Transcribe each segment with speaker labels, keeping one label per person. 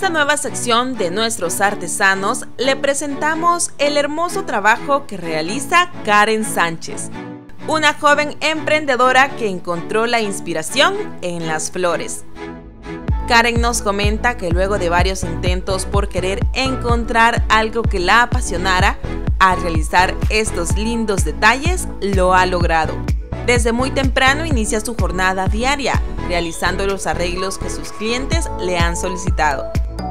Speaker 1: esta nueva sección de nuestros artesanos le presentamos el hermoso trabajo que realiza Karen Sánchez, una joven emprendedora que encontró la inspiración en las flores. Karen nos comenta que luego de varios intentos por querer encontrar algo que la apasionara, al realizar estos lindos detalles lo ha logrado. Desde muy temprano inicia su jornada diaria, realizando los arreglos que sus clientes le han solicitado.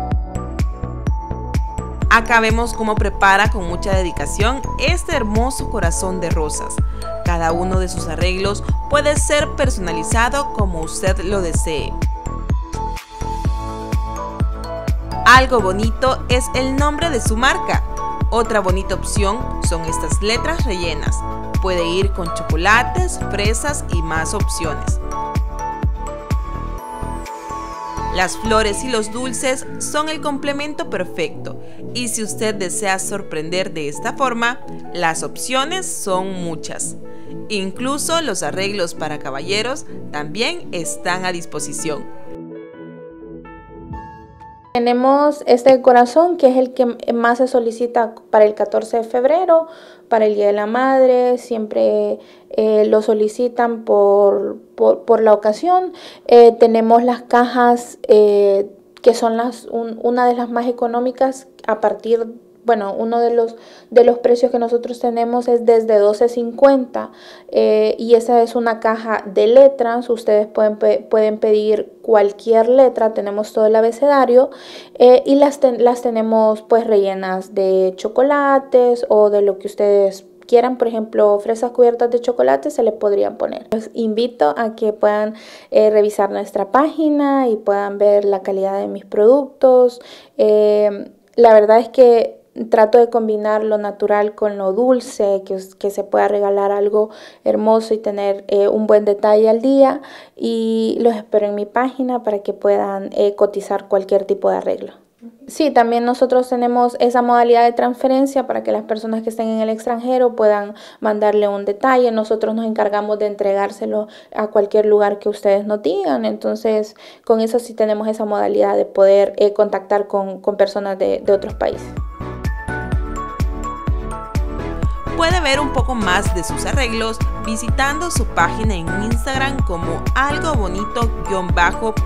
Speaker 1: Acá vemos cómo prepara con mucha dedicación este hermoso corazón de rosas. Cada uno de sus arreglos puede ser personalizado como usted lo desee. Algo Bonito es el nombre de su marca. Otra bonita opción son estas letras rellenas. Puede ir con chocolates, fresas y más opciones. Las flores y los dulces son el complemento perfecto, y si usted desea sorprender de esta forma, las opciones son muchas. Incluso los arreglos para caballeros también están a disposición.
Speaker 2: Tenemos este corazón, que es el que más se solicita para el 14 de febrero, para el Día de la Madre. Siempre lo solicitan por la ocasión. Tenemos las cajas que son una de las más económicas a partir de... Bueno, uno de los precios que nosotros tenemos es desde $12.50 y esa es una caja de letras. Ustedes pueden pedir cualquier letra, tenemos todo el abecedario y las tenemos pues rellenas de chocolates o de lo que ustedes quieran. Por ejemplo, fresas cubiertas de chocolate se les podrían poner. Los invito a que puedan revisar nuestra página y puedan ver la calidad de mis productos. La verdad es que trato de combinar lo natural con lo dulce, que se pueda regalar algo hermoso y tener un buen detalle al día. Y los espero en mi página para que puedan cotizar cualquier tipo de arreglo. Sí, también nosotros tenemos esa modalidad de transferencia para que las personas que estén en el extranjero puedan mandarle un detalle. Nosotros nos encargamos de entregárselo a cualquier lugar que ustedes nos digan. Entonces, con eso sí tenemos esa modalidad de poder contactar con personas de otros países.
Speaker 1: Puede ver un poco más de sus arreglos visitando su página en Instagram como algobonito__.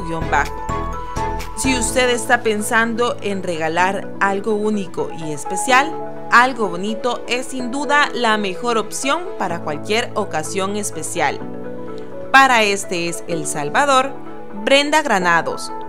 Speaker 1: Si usted está pensando en regalar algo único y especial, Algo Bonito es sin duda la mejor opción para cualquier ocasión especial. Para este es El Salvador, Brenda Granados.